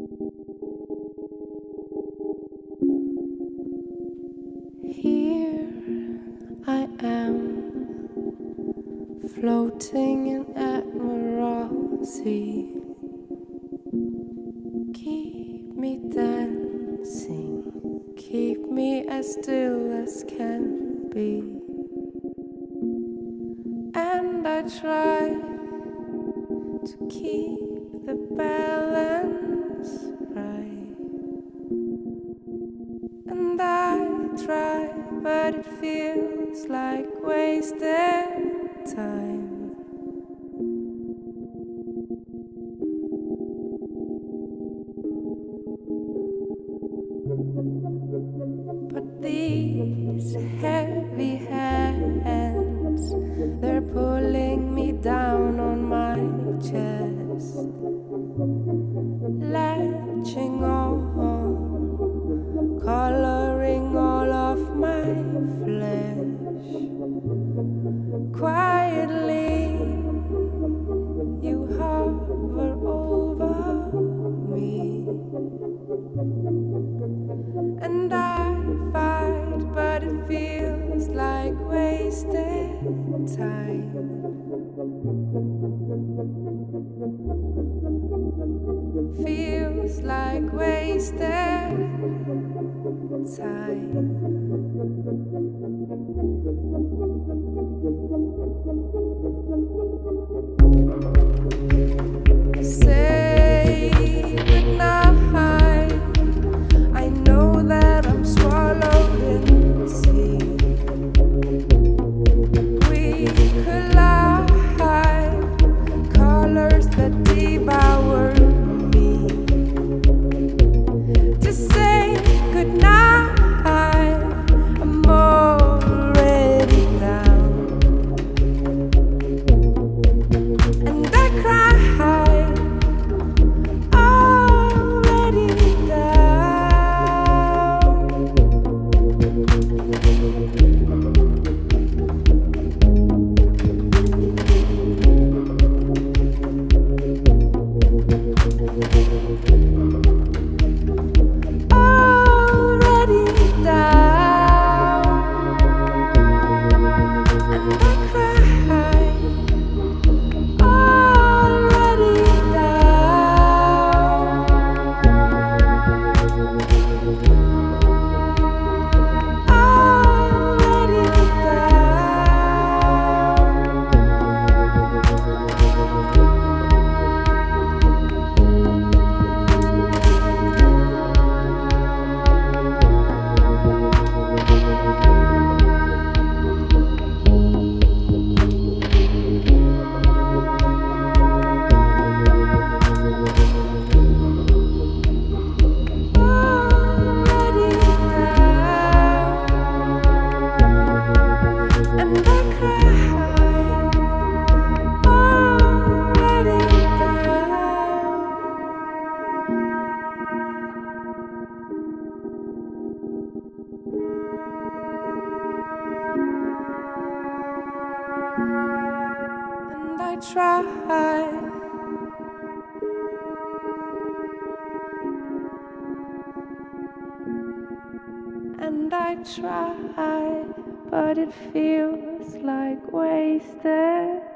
Here I am, floating in Admiralty. Keep me dancing, keep me as still as can be. And I try to keep the balance right. And I try, but it feels like wasted time. But these heavy hands, they're pulling me down on my chest, latching on, coloring all of my flesh. Quietly, you hover over me, and I fight, but it feels like wasted time. Feels like wasted time. Say goodnight. I know that I'm swallowed in the sea. We collide, colors that devour me. To say goodnight, I'm already down, and I cry already down. Already down, and I cry already down. Already I try, and I try, but it feels like wasted